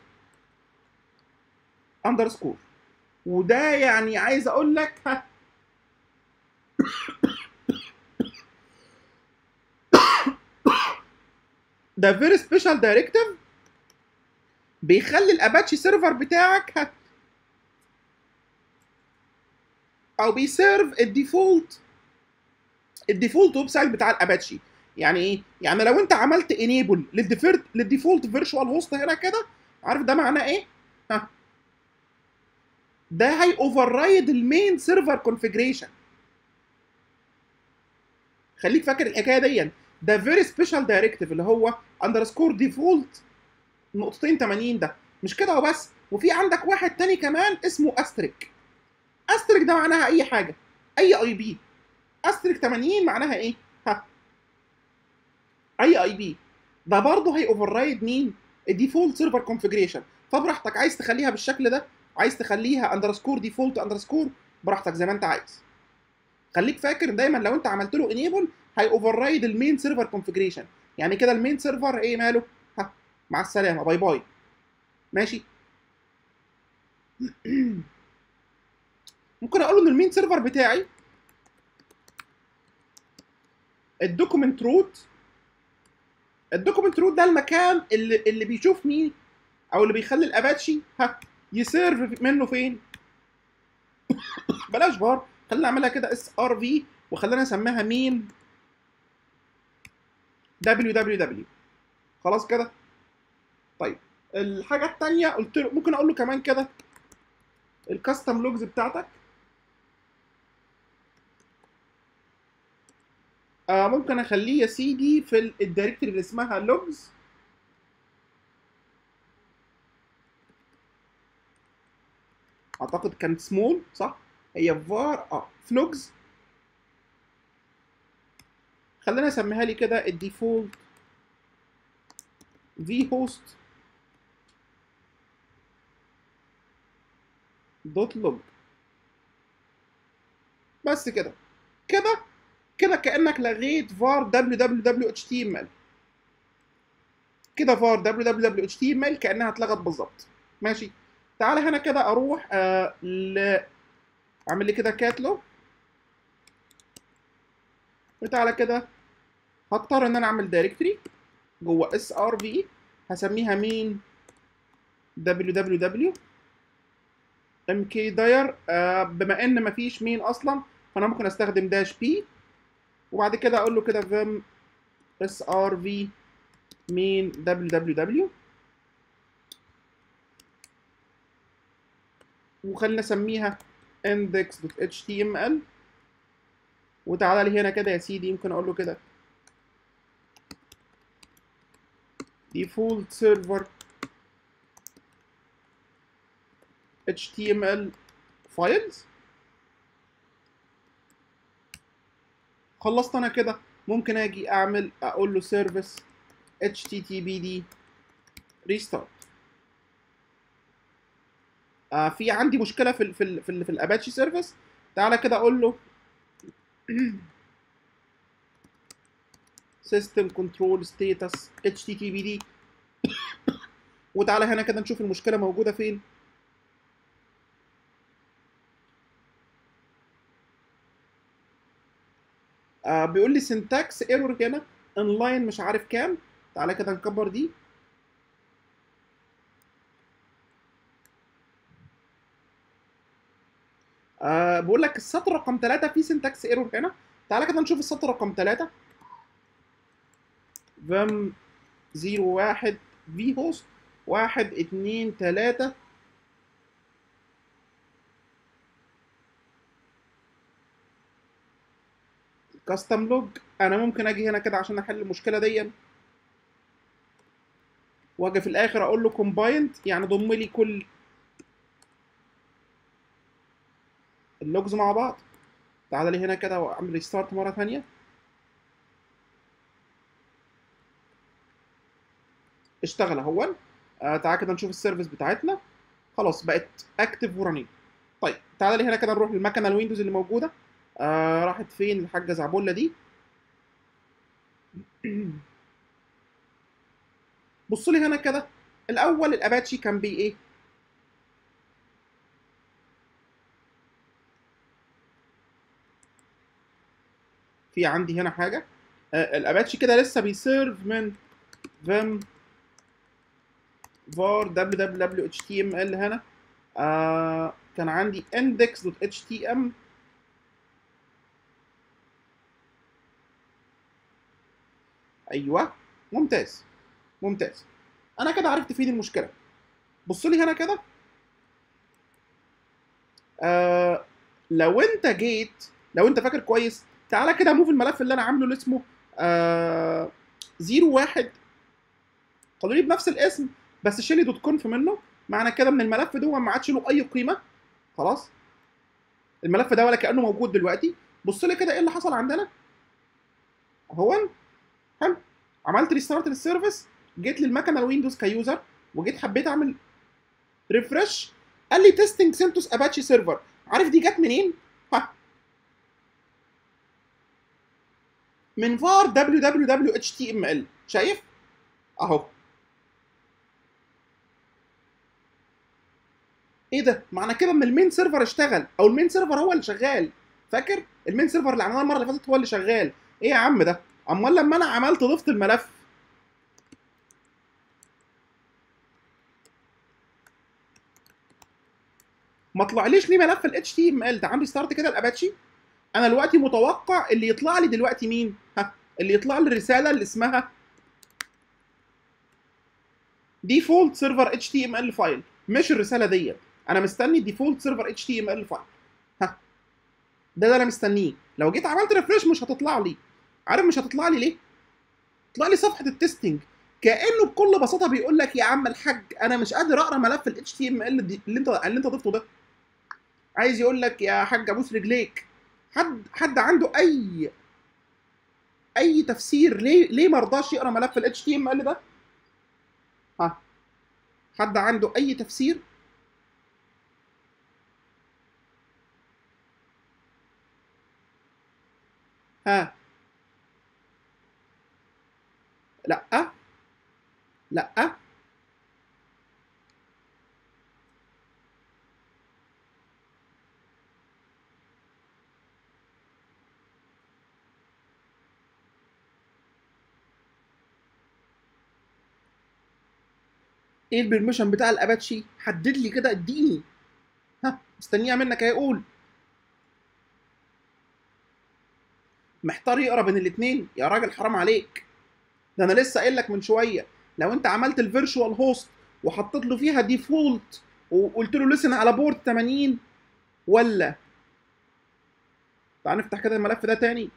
اندرسكور. وده يعني عايز اقول لك ها ده فيري سبيشال دايركتيف بيخلي الاباتشي سيرفر بتاعك ها او بيسيرف الديفولت الديفولت ويب سايت بتاع الاباتشي. يعني ايه؟ يعني لو انت عملت انيبل للديفولت للديفولت فيرتشوال هوست هنا كده، عارف ده معناه ايه؟ ها ده هي اوفر رايد المين سيرفر كونفيجريشن. خليك فاكر الحكايه دي. ده فيري سبيشال دايركتيف اللي هو اندرسكور ديفولت نقطتين ثمانين ده. مش كده وبس، وفي عندك واحد تاني كمان اسمه استريك. استريك ده معناها اي حاجه، اي اي بي. استريك ثمانين معناها ايه؟ ها اي اي بي. ده برضه هي اوفر رايد مين؟ الديفولت سيرفر كونفيجريشن. فبراحتك عايز تخليها بالشكل ده، عايز تخليها اندرسكور ديفولت اندرسكور، براحتك زي ما انت عايز. خليك فاكر دايما لو انت عملت له انيبل هي اوفر رايد المين سيرفر كونفيجريشن. يعني كده المين سيرفر ايه ماله؟ ها مع السلامه، باي باي. ماشي. ممكن اقول له ان المين سيرفر بتاعي الدوكيمنت روت. الدوكيمنت روت ده المكان اللي اللي بيشوف مين او اللي بيخلي الاباتشي ها يسيرف منه فين. بلاش بار، خلينا نعملها كده اس ار في، وخلينا نسميها مين دبليو دبليو دبليو. خلاص كده. طيب الحاجه الثانيه قلت له ممكن اقول له كمان كده الكاستم لوجز بتاعتك. آه ممكن اخليه يا سيدي في الدايركتوري اللي اسمها لوجز. اعتقد كانت سمول صح؟ هي فار اه فلوجز. خلينا اسميها لي كده الديفولت في هوست دوت لوج. بس كده كده كده كانك لغيت فار دبليو دبليو دبليو اتش تي ام ال. كده فار دبليو دبليو دبليو اتش تي ام ال كانها اتلغت بالظبط. ماشي. تعالى هنا كده اروح آه ل اعمل لي كده كاتلو، وتعالى كده هضطر ان انا اعمل دايركتوري جوه اس ار في هسميها مين دبليو دبليو دبليو ام كي داير. آه بما ان مفيش مين اصلا فانا ممكن استخدم داش بي، وبعد كده اقول له كده فيم اس ار في مين دبليو دبليو دبليو، وخلينا نسميها index.html. وتعالى لي هنا كده يا سيدي يمكن اقول له كده default server اتش تي ام ال فايلز. خلصت انا كده، ممكن اجي اعمل اقول له سيرفيس اتش تي تي بي دي ريستارت. آه في عندي مشكله في ال في ال في, ال في الاباتشي سيرفيس. تعالى كده اقول له سيستم كنترول ستاتس اتش تي تي بي دي، وتعالى هنا كده نشوف المشكله موجوده فين. آه بيقول لي سنتاكس ايرور هنا انلاين مش عارف كام. تعالى كده نكبر دي. آه بقول لك السطر رقم ثلاثة فيه سنتاكس ايرور هنا. تعالى كده نشوف السطر رقم ثلاثة. فيم صفر واحد في هوست واحد اتنين تلاتة. كاستم لوج. انا ممكن اجي هنا كده عشان احل المشكله دي، واجي في الاخر اقول له كومبايند، يعني ضم لي كل اللوجز مع بعض. تعالى لي هنا كده واعمل ريستارت مره ثانيه. اشتغل اهون. آه تعالى كده نشوف السيرفيس بتاعتنا، خلاص بقت اكتف ورنين. طيب تعالى لي هنا كده نروح للمكنه الويندوز اللي موجوده. آه راحت فين الحاجه زعبوله دي؟ بص لي هنا كده. الاول الاباتشي كان بي ايه؟ في عندي هنا حاجه. آه الاباتشي كده لسه بيسيرف من فيم var www html هنا. آه كان عندي index.htm. ايوه ممتاز ممتاز. انا كده عرفت فين المشكله. بص لي هنا كده. آه لو انت جيت، لو انت فاكر كويس، تعالى كده موف الملف اللي انا عامله اللي اسمه آه صفر واحد، قالوا لي بنفس الاسم بس شيلي دوت كونف منه. معنى كده ان الملف ده ما عادش له اي قيمه. خلاص الملف ده ولا كانه موجود دلوقتي. بص لي كده ايه اللي حصل عندنا اهو. حلو. عملت ريستارت للسيرفيس، جيت للمكنه الويندوز كيوزر، وجيت حبيت اعمل ريفرش، قال لي تيستنج سنتوس اباتشي سيرفر. عارف دي جت منين؟ ها، من var www html. شايف اهو. ايه ده؟ معنى كده ان المين سيرفر اشتغل، او المين سيرفر هو اللي شغال. فاكر المين سيرفر اللي عملناه المره اللي فاتت هو اللي شغال. ايه يا عم ده؟ امال لما انا عملت ضفت الملف، ما طلعليش ليه ملف ال اتش تي ام ال ده؟ عندي ستارت كده الاباتشي. انا دلوقتي متوقع اللي يطلع لي دلوقتي مين؟ ها، اللي يطلع لي الرساله اللي اسمها ديفولت سيرفر اتش تي ام ال فايل، مش الرساله ديت. انا مستني ديفولت سيرفر اتش تي ام ال فايل. ها، ده اللي انا مستنيه. لو جيت عملت ريفرش مش هتطلع لي. عارف مش هتطلع لي ليه؟ تطلع لي صفحه التستنج، كانه بكل بساطه بيقول لك يا عم الحاج انا مش قادر اقرا ملف ال اتش تي ام ال اللي انت اللي انت ضفته ده. عايز يقول لك يا حاج ابوس رجليك. حد حد عنده اي اي تفسير ليه ليه ما رضاش يقرا ملف ال اتش تي ام ال ده؟ ها، حد عنده اي تفسير؟ ها، لا لا. ايه البرميشن بتاع الاباتشي؟ حدد لي كده اديني. ها، مستنيها منك هيقول. محتار يقرا بين الاثنين؟ يا راجل حرام عليك. ده انا لسه قايل لك من شويه لو انت عملت الفيرتشوال هوست وحطيت له فيها ديفولت وقلت له لسن على بورت ثمانين، ولا تعال نفتح كده الملف ده تاني،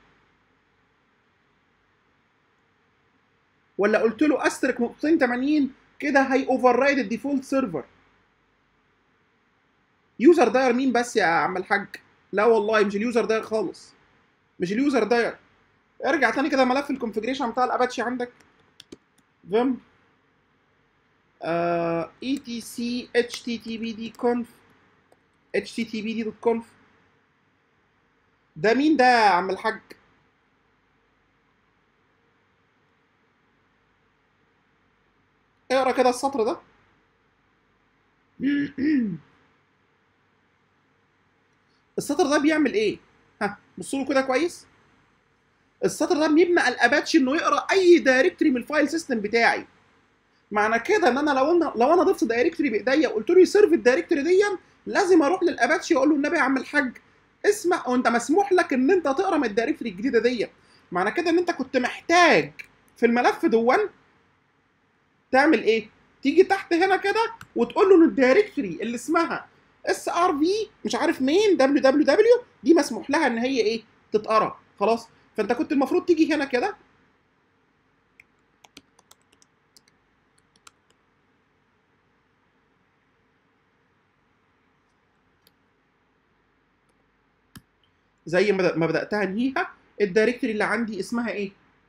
ولا قلت له استرك نقطتين ثمانين كده هي اوفر رايد الديفولت سيرفر. يوزر داير مين بس يا عم الحاج؟ لا والله مش اليوزر داير خالص، مش اليوزر داير. ارجع تاني كده ملف الكونفجريشن بتاع الاباتشي عندك، فيم اي تي سي اتش تي تي بي دي كونف اتش تي تي بي دي دوت كونف. ده مين ده يا عم الحاج؟ اقرا كده السطر ده. السطر ده بيعمل ايه؟ ها بصوا له كده كويس. السطر ده بيمنع الاباتشي انه يقرا اي دايركتوري من الفايل سيستم بتاعي. معنى كده ان انا لو انا لو انا ضفت دايركتوري بايديا وقلت له يسيرف الدايركتوري دي، لازم اروح للاباتشي واقول له النبي يا عم الحاج اسمع، وانت مسموح لك ان انت تقرا من الدايركتوري الجديده دي. معنى كده ان انت كنت محتاج في الملف دون تعمل ايه؟ تيجي تحت هنا كده وتقول له ان الدايركتوري اللي اسمها اس ار في مش عارف مين دبليو دبليو دبليو دي مسموح لها ان هي ايه؟ تتقرا. خلاص؟ فانت كنت المفروض تيجي هنا كده زي ما ما بداتها انهيها. الدايركتوري اللي عندي اسمها ايه؟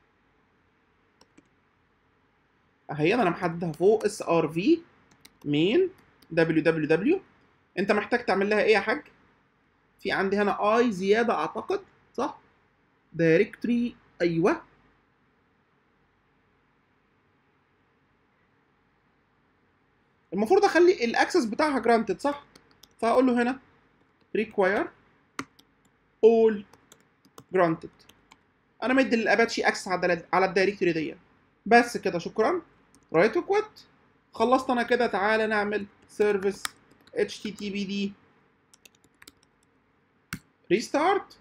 اهي انا محددها فوق اس ار في مين دبليو دبليو دبليو. انت محتاج تعمل لها ايه يا حاج؟ في عندي هنا اي زياده اعتقد، صح؟ دايركتوري، ايوه. المفروض اخلي الاكسس بتاعها جرانتد، صح؟ فهقول له هنا require all granted. انا مدي للاباتشي اكسس على على الدايركتوري دي. بس كده، شكرا. رايت كويت. خلصت انا كده. تعالى نعمل سيرفيس اتش تي تي بي دي ريستارت.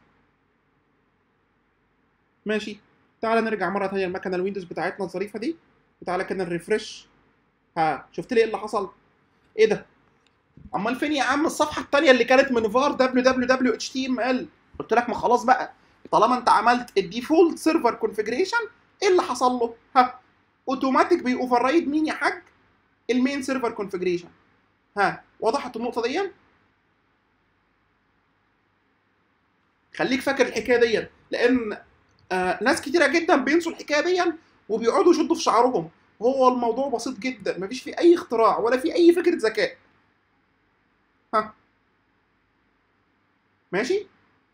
ماشي. تعالى نرجع مره ثانيه المكنه الويندوز بتاعتنا الظريفه دي، وتعالى كده نريفرش. ها شفت لي ايه اللي حصل؟ ايه ده؟ امال فين يا عم الصفحه الثانيه اللي كانت من فار دبليو دبليو دبليو اتش تي ام ال؟ قلت لك ما خلاص بقى، طالما انت عملت الديفولت سيرفر كونفيجريشن، ايه اللي حصل له؟ ها اوتوماتيك بيوفر رايد مين يا حاج؟ المين سيرفر كونفيجريشن. ها وضحت النقطه دي؟ خليك فاكر الحكايه دي، لان آه ناس كتيره جدا بينسوا الحكايه دي وبيقعدوا يشدوا في شعرهم. هو الموضوع بسيط جدا، مفيش فيه اي اختراع ولا فيه اي فكره ذكاء. ها ماشي.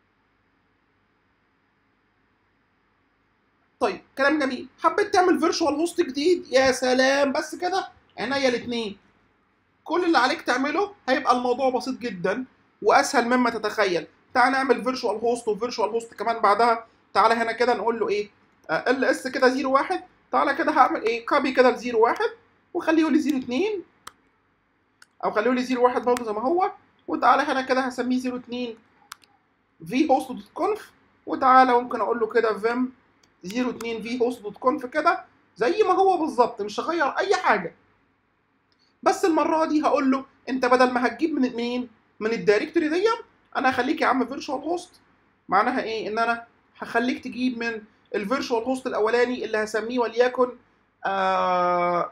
طيب كلام جميل. حبيت تعمل فيرتشوال هوست جديد، يا سلام، بس كده عينيا الاثنين. كل اللي عليك تعمله هيبقى الموضوع بسيط جدا واسهل مما تتخيل. تعال نعمل فيرتشوال هوست وفيرتشوال هوست كمان بعدها. تعالى هنا كده نقول له ايه؟ ال اس كده صفر واحد. تعالى كده هعمل ايه؟ كوبي كده ل صفر واحد وخليه لي صفر اتنين، او خليه لي صفر واحد برضه زي ما هو. وتعالى هنا كده هسميه صفر اتنين في هوست دوت كونف. وتعالى ممكن اقول له كده فيم صفر اتنين في هوست دوت كونف كده زي ما هو بالظبط، مش هغير اي حاجه. بس المره دي هقول له انت بدل ما هتجيب من مين؟ من الدايركتوري دي، انا هخليك يا عم فيرتشوال هوست. معناها ايه؟ ان انا هخليك تجيب من الفيرتشوال هوست الاولاني اللي هسميه وليكن آه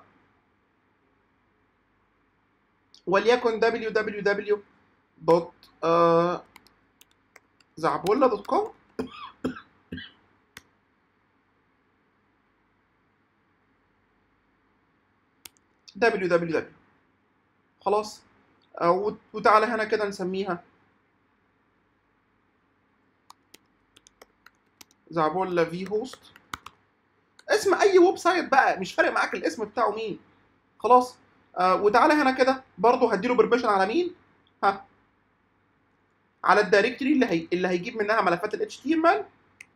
وليكن دبليو دبليو دبليو دوت زعبولة دوت كوم. دبليو دبليو دبليو خلاص. آه وتعالى هنا كده نسميها زعبولة في هوست. اسم اي ويب سايت بقى، مش فارق معاك الاسم بتاعه مين. خلاص. آه وتعالى هنا كده برضه هديله برميشن على مين؟ ها على الدايركتوري اللي هي اللي هيجيب منها ملفات ال اتش تي ام ال.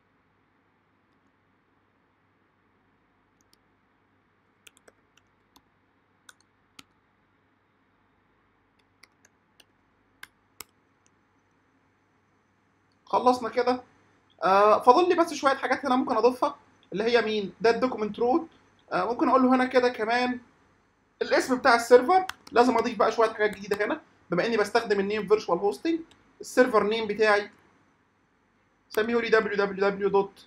خلصنا كده. آه فاضل لي بس شويه حاجات هنا ممكن اضيفها، اللي هي مين؟ ده الدوكيمنت رود. آه ممكن اقول له هنا كده كمان الاسم بتاع السيرفر. لازم اضيف بقى شويه حاجات جديده هنا بما اني بستخدم النيم فيرتشوال هوستنج. السيرفر نيم بتاعي سميه لي دبليو دبليو دبليو دوت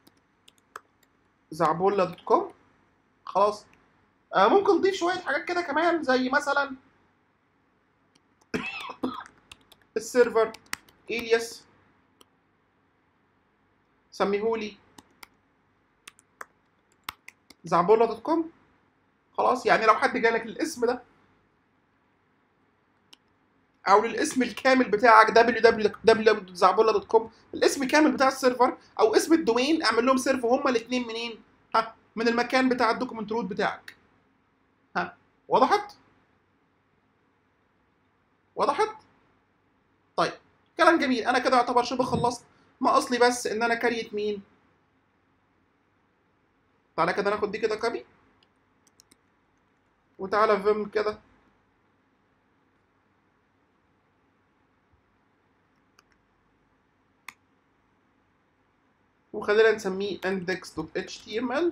زعبولة دوت كوم. خلاص. آه ممكن نضيف شويه حاجات كده كمان زي مثلا السيرفر الياس سميهولي زعبولة دوت كوم. خلاص، يعني لو حد جالك الاسم ده او للاسم الكامل بتاعك دبليو دبليو دبليو دوت زعبولة دوت كوم، الاسم الكامل بتاع السيرفر او اسم الدومين، اعمل لهم سيرف هما الاثنين منين؟ ها، من المكان بتاع الدوكيمنت روت بتاعك. ها، وضحت؟ وضحت؟ طيب، كلام جميل. انا كده اعتبر شبه خلصت. ما اصلي بس ان انا كريت مين. تعالى كده ناخد دي كده كوبي، وتعالى فيم كده وخلينا نسميه index.html.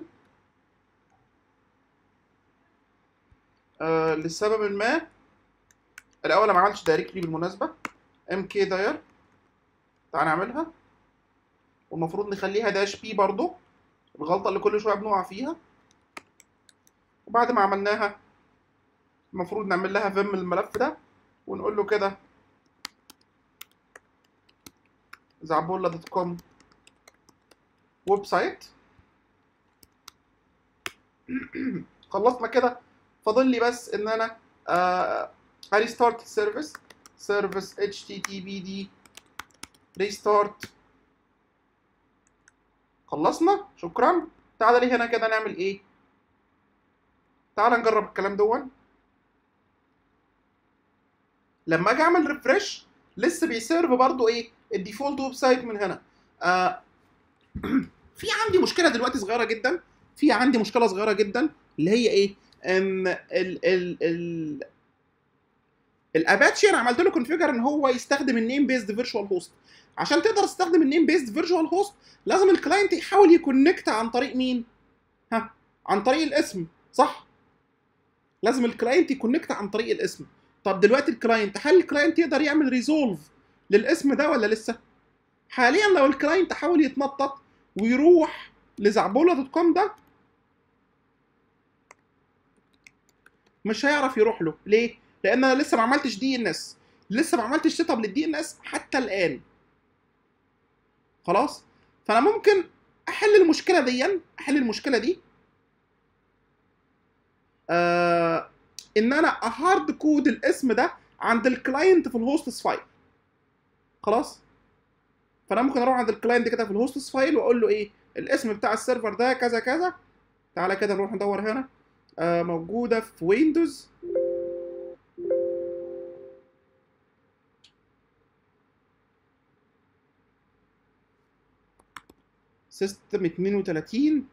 آه لسبب ما، الاول أنا ما عملتش دايركتري بالمناسبه. ام كي داير، تعالى نعملها، والمفروض نخليها داش بي برضو، الغلطه اللي كل شويه بنقع فيها. وبعد ما عملناها المفروض نعمل لها فيم الملف ده، ونقول له كده زعبولة دوت كوم ويب سايت. خلصنا كده، فاضل لي بس ان انا آه ريستارت السيرفيس، سيرفيس اتش تي تي بي دي ريستارت. خلصنا، شكرا. تعالى لي هنا كده نعمل ايه؟ تعالى نجرب الكلام دون. لما اجي اعمل ريفرش لسه بيسيرف برضو ايه الديفولت ويب سايت من هنا. آه في عندي مشكله دلوقتي صغيره جدا، في عندي مشكله صغيره جدا اللي هي ايه؟ ان ال ال ال الاباتشي انا عملت له كونفيجر ان هو يستخدم النيم بيزد فيرتشوال هوست. عشان تقدر تستخدم النيم بيزد فيرتشوال هوست لازم الكلاينت يحاول يكونكت عن طريق مين؟ ها، عن طريق الاسم، صح؟ لازم الكلاينت يكونكت عن طريق الاسم. طب دلوقتي الكلاينت، هل الكلاينت يقدر يعمل ريزولف للاسم ده ولا لسه؟ حاليا لو الكلاينت حاول يتنطط ويروح لزعبولة دوت كوم ده، مش هيعرف يروح له. ليه؟ لان انا لسه ما عملتش دي ان اس، لسه ما عملتش سيت اب للدي ان اس حتى الان. خلاص، فانا ممكن احل المشكله دي، احل المشكله دي آه ان انا اهارد كود الاسم ده عند الكلاينت في الهوستس فايل. خلاص، فانا ممكن اروح عند الكلاينت كده في الهوستس فايل واقول له ايه الاسم بتاع السيرفر ده كذا كذا. تعالى كده نروح ندور هنا. آه موجوده في ويندوز. سيستم اتنين وتلاتين.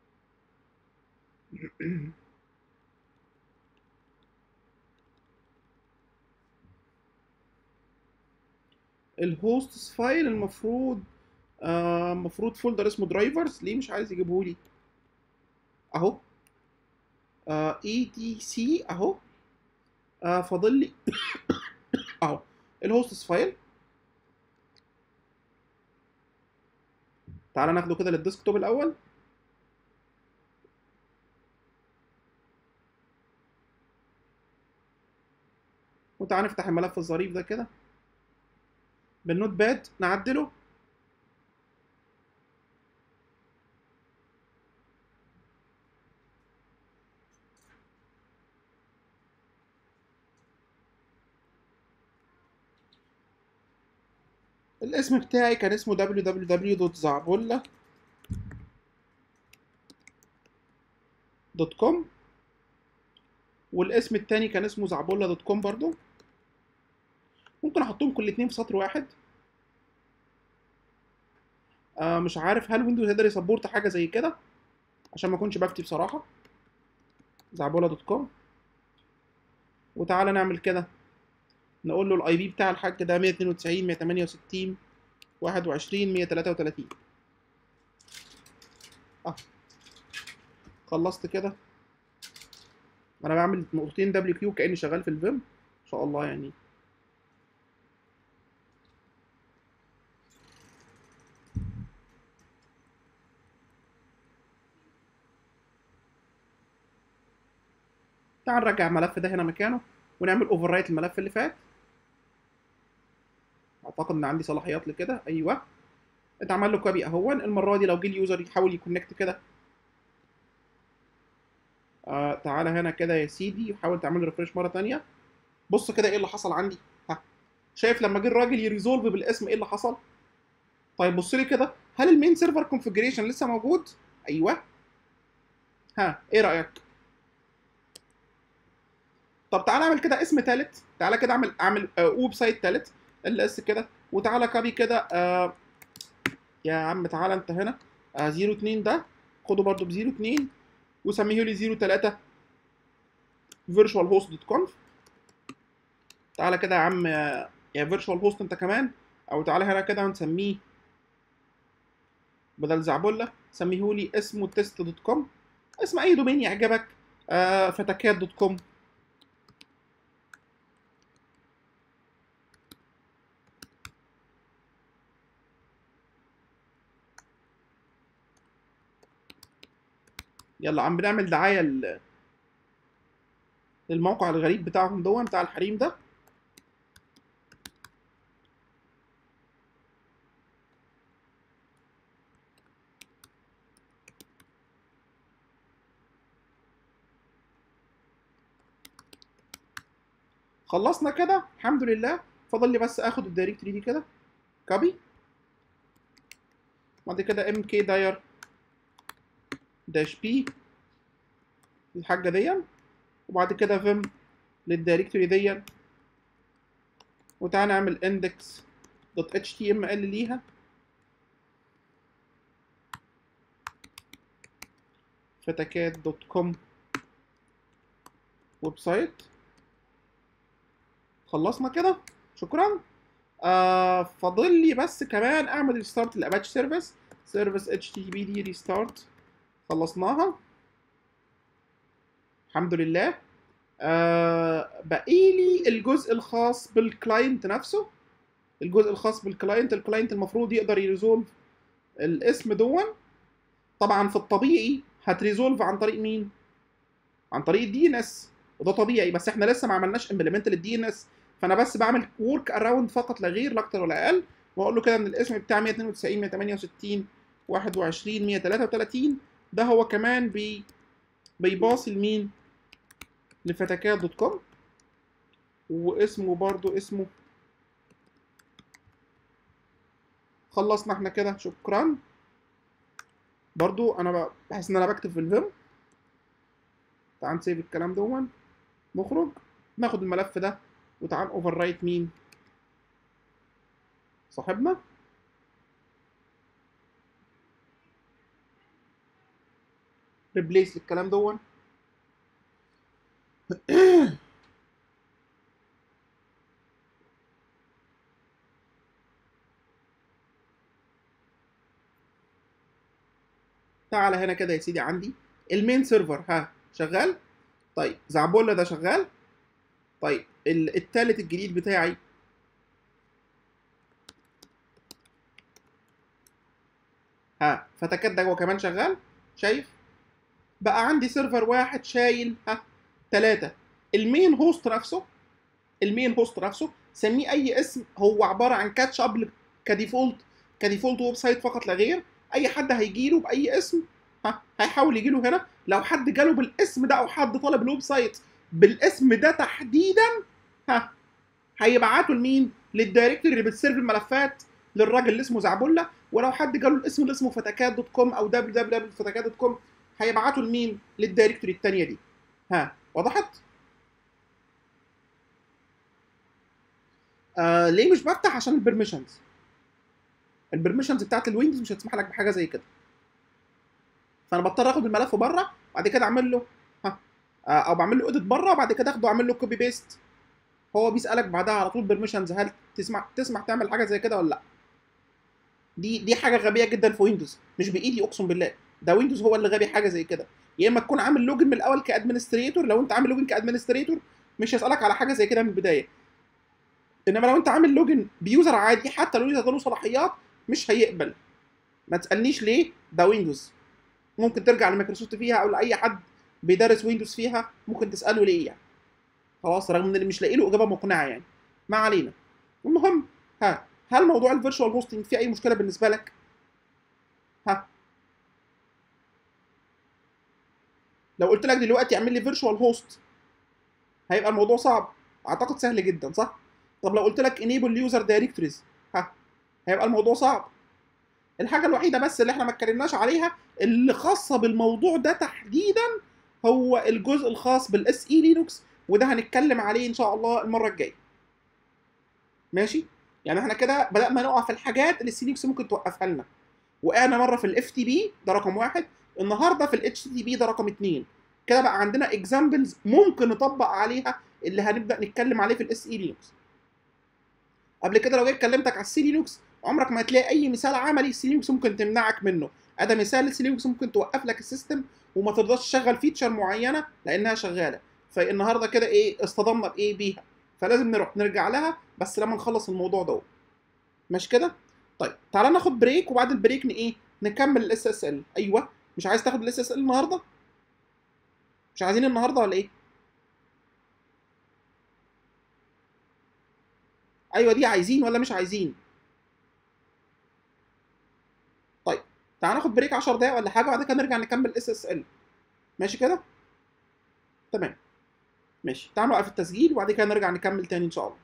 الهوستس فايل المفروض آه المفروض فولدر اسمه درايفرز. ليه مش عايز يجيبه لي؟ اهو اي تي سي اهو. آه فاضل لي اهو الهوستس فايل. تعالى ناخده كده للديسكتوب الاول. وتعالى نفتح الملف الظريف ده كده بالنوت باد نعدله. الاسم بتاعي كان اسمه دبليو دبليو دبليو دوت زعبولة دوت كوم، والاسم التاني كان اسمه زعبولة دوت كوم برضو. ممكن احطهم كل اتنين في سطر واحد. آه مش عارف هل ويندوز يقدر يسبورت حاجه زي كده، عشان ما اكونش بفتي بصراحه. زعبولة دوت كوم. وتعالى نعمل كده، نقول له الاي بي بتاع الحاج ده مية اتنين وتسعين مية تمانية وستين واحد وعشرين مية تلاتة وتلاتين. اه خلصت كده. انا بعمل نقطتين دبليو كيو كاني شغال في الفيم ان شاء الله يعني. تعال نرجع الملف ده هنا مكانه ونعمل اوفر رايت الملف اللي فات. اعتقد ان عندي صلاحيات لكده. ايوه اتعمل له كوبي اهو. المره دي لو جه اليوزر يحاول يكونكت كده، آه تعالى هنا كده يا سيدي وحاول تعمل له ريفريش مره ثانيه. بص كده ايه اللي حصل عندي. ها شايف لما جه الراجل يريزولف بالاسم ايه اللي حصل؟ طيب بص لي كده، هل المين سيرفر كونفيجريشن لسه موجود؟ ايوه. ها ايه رايك؟ طب تعالى اعمل كده اسم ثالث، تعالى كده اعمل اعمل آه ويب سايت ثالث ال اس كده، وتعالى كابي كده. آه يا عم تعالى انت هنا، آه صفر اتنين ده خده برضو ب صفر اتنين وسميه لي صفر تلاتة فيرتشوال هوست دوت كونف. تعالى كده يا عم آه، يا فيرتشوال هوست انت كمان، او تعالى هنا كده ونسميه بدل زعبله سميه لي اسمه تيست دوت كوم، اسم اي دومين يعجبك. آه فتكات دوت كوم. يلا عم بنعمل دعايه ل- للموقع الغريب بتاعهم دون بتاع الحريم ده. خلصنا كده الحمد لله. فاضل لي بس اخد الدايركتوري دي كده كوبي، بعد كده ام كي داير داش بي الحاجه دي، وبعد كده فيم للدايركتوري دي، وتعالى نعمل index دوت اتش تي ام ال ليها. فتكات دوت كوم ويب سايت. خلصنا كده شكرا. آه فاضل لي بس كمان اعمل ريستارت للاباتش سيرفيس، سيرفيس اتش تي بي دي ريستارت. خلصناها الحمد لله. آه باقي لي الجزء الخاص بالكلاينت نفسه. الجزء الخاص بالكلاينت، الكلاينت المفروض يقدر يريزولف الاسم دون. طبعا في الطبيعي هتريزولف عن طريق مين؟ عن طريق الدي ان اس، وده طبيعي، بس احنا لسه ما عملناش امبلمنت للدي ان اس، فانا بس بعمل ورك اراوند فقط لا غير، لا اكتر ولا اقل. واقول له كده ان الاسم بتاع مية اتنين وتسعين مية تمانية وستين واحد وعشرين مية تلاتة وتلاتين ده هو كمان بي بيباصي لمين؟ لفتكات دوت كوم، واسمه برضو اسمه. خلصنا احنا كده شكرا. برضو انا بحس ان انا بكتب في الفيم. تعال نسيب الكلام دون، نخرج ناخد الملف ده، وتعال اوفر رايت مين؟ صاحبنا. ريبليس للكلام دون. تعالى هنا كده يا سيدي، عندي المين سيرفر ها شغال. طيب زعبولة ده شغال. طيب ال- التالت الجديد بتاعي ها فتكات ده هو كمان شغال. شايف بقى عندي سيرفر واحد شايل ها ثلاثة. المين هوست نفسه، المين هوست نفسه سميه اي اسم، هو عباره عن كاتش اب كديفولت، كديفولت ويب سايت فقط لا غير. اي حد هيجي له باي اسم ها هيحاول يجي له هنا. لو حد جاله بالاسم ده او حد طلب الويب سايت بالاسم ده تحديدا، ها هيبعته لمين؟ للدايركتوري اللي بتسيرف الملفات للراجل اللي اسمه زعبله. ولو حد جاله الاسم اللي اسمه فتكات دوت كوم او دبليو دبليو دبليو دوت فتكات دوت كوم هيبعته لمين؟ للدايركتوري الثانيه دي. ها وضحت؟ آه ليه مش بفتح؟ عشان البرميشنز. البرميشنز بتاعت الويندوز مش هتسمح لك بحاجه زي كده، فانا بضطر اخد الملف بره بعد كده اعمل له ها آه او بعمل له اوديت بره وبعد كده اخده واعمل له كوبي بيست. هو بيسالك بعدها على طول برميشنز، هل تسمح تسمح تعمل حاجه زي كده ولا لا. دي دي حاجه غبيه جدا في ويندوز، مش بايدي اقسم بالله، ده ويندوز هو اللي غبي حاجه زي كده. يا اما تكون عامل لوجن من الاول كادمنستريتور، لو انت عامل لوجن كادمنستريتور مش هيسالك على حاجه زي كده من البدايه. انما لو انت عامل لوجن بيوزر عادي حتى لو اليوزر له صلاحيات مش هيقبل. ما تسالنيش ليه، ده ويندوز. ممكن ترجع لمايكروسوفت فيها او لاي حد بيدرس ويندوز فيها ممكن تساله ليه يعني. خلاص رغم ان اللي مش لاقي له اجابه مقنعه يعني. ما علينا. المهم ها هل موضوع الفيرتشوال هوستنج فيه اي مشكله بالنسبه لك؟ ها، لو قلت لك دلوقتي اعمل لي فيرتشوال هوست هيبقى الموضوع صعب؟ اعتقد سهل جدا، صح؟ طب لو قلت لك enable user directories، ها، هيبقى الموضوع صعب؟ الحاجه الوحيده بس اللي احنا ما اتكلمناش عليها اللي خاصه بالموضوع ده تحديدا هو الجزء الخاص بالاس اي لينوكس، وده هنتكلم عليه ان شاء الله المره الجايه. ماشي؟ يعني احنا كده بدانا نقع في الحاجات اللي السي لينوكس ممكن توقفها لنا. وقعنا مره في الاف تي بي ده رقم واحد، النهارده في الاتش تي بي ده رقم اتنين. كده بقى عندنا اكزامبلز ممكن نطبق عليها اللي هنبدا نتكلم عليه في الاس اي لينوكس. قبل كده لو جيت كلمتك على السي لينوكس عمرك ما هتلاقي اي مثال عملي السي لينوكس ممكن تمنعك منه. ادي مثال السي لينوكس ممكن توقف لك السيستم وما ترضاش تشغل فيتشر معينه لانها شغاله. فالنهارده كده ايه اصطدمنا بايه بيها، فلازم نروح نرجع لها بس لما نخلص الموضوع ده. مش كده؟ طيب تعالى ناخد بريك وبعد البريك ن ايه نكمل الاس اس ال. ايوه، مش عايز تاخد الاس اس ال النهارده؟ مش عايزين النهارده ولا ايه؟ ايوه دي عايزين ولا مش عايزين؟ طيب تعالى ناخد بريك عشر دقايق ولا حاجه وبعد كده نرجع نكمل الاس اس ال. ماشي كده؟ تمام. ماشي، تعالوا نوقف التسجيل وبعد كده نرجع نكمل تاني ان شاء الله.